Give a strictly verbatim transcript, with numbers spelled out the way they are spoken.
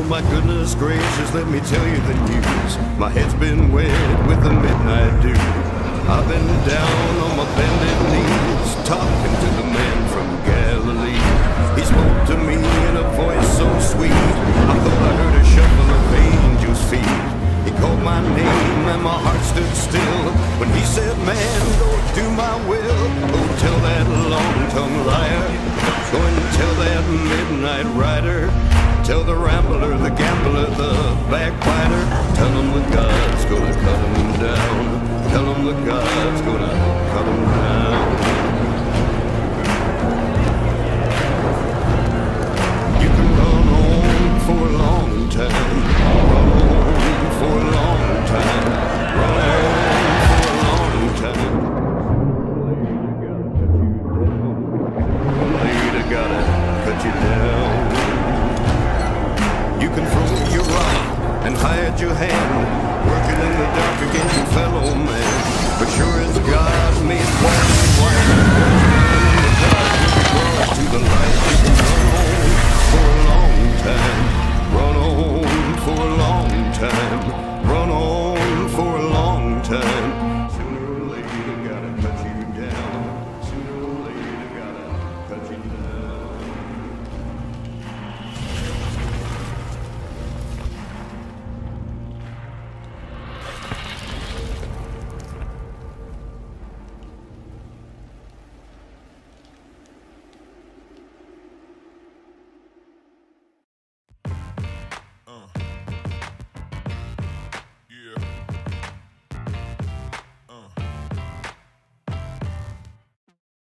my goodness gracious, let me tell you the news. My head's been wet with the midnight dew. I've been down on my bended knees, talking to the man from Galilee. He spoke to me in a voice so sweet, I thought I heard a shuffle of angels' feet. He called my name and my heart stood still when he said, man, go do my will. Go tell that long-tongued liar, go and tell that midnight rider, tell the rambler, the gambler, the backbiter, tell him that God's gonna cut him down. Tell him that God's gonna cut him down. You can run on for a long time, run on for a long time, run on for a long time. Later gotta cut you down. You can throw your rock and hide your hand, working in the dark against your fellow man, but sure